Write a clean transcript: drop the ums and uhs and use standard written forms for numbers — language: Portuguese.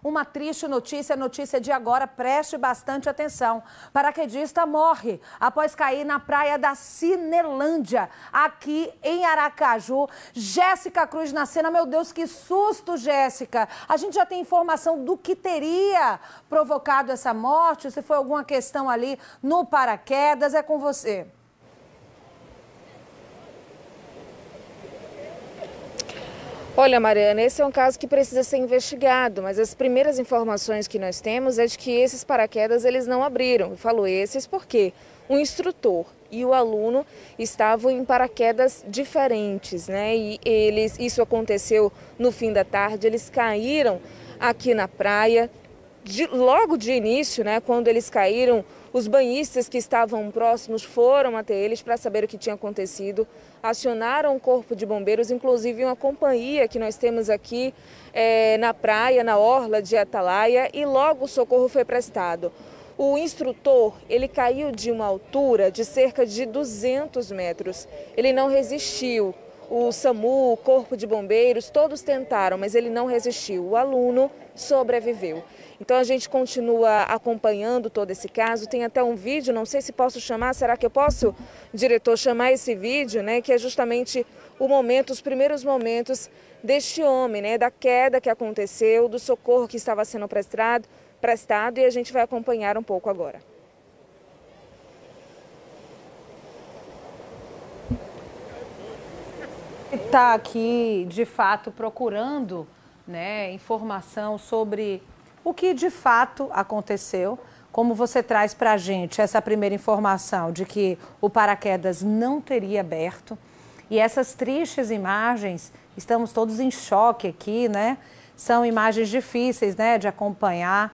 uma triste notícia, notícia de agora, preste bastante atenção. Paraquedista morre após cair na praia da Cinelândia, aqui em Aracaju. Jéssica Cruz na cena, meu Deus, que susto, Jéssica. A gente já tem informação do que teria provocado essa morte, se foi alguma questão ali no paraquedas, é com você. Olha, Mariana, esse é um caso que precisa ser investigado, mas as primeiras informações que nós temos é de que esses paraquedas eles não abriram. Eu falo esses porque o instrutor e o aluno estavam em paraquedas diferentes, né? E isso aconteceu no fim da tarde, eles caíram aqui na praia. Logo de início, né, quando eles caíram, os banhistas que estavam próximos foram até eles para saber o que tinha acontecido, acionaram o corpo de bombeiros, inclusive uma companhia que nós temos aqui na praia, na orla de Atalaia, e logo o socorro foi prestado. O instrutor, ele caiu de uma altura de cerca de 200 metros, ele não resistiu. O SAMU, o Corpo de Bombeiros, todos tentaram, mas ele não resistiu. O aluno sobreviveu. Então a gente continua acompanhando todo esse caso. Tem até um vídeo, não sei se posso chamar, será que eu posso, diretor, chamar esse vídeo, né? Que é justamente o momento, os primeiros momentos deste homem, né? Da queda que aconteceu, do socorro que estava sendo prestado e a gente vai acompanhar um pouco agora. Está aqui, de fato, procurando, né, informação sobre o que de fato aconteceu. Como você traz para a gente essa primeira informação de que o paraquedas não teria aberto. E essas tristes imagens, estamos todos em choque aqui, né? São imagens difíceis, né, de acompanhar.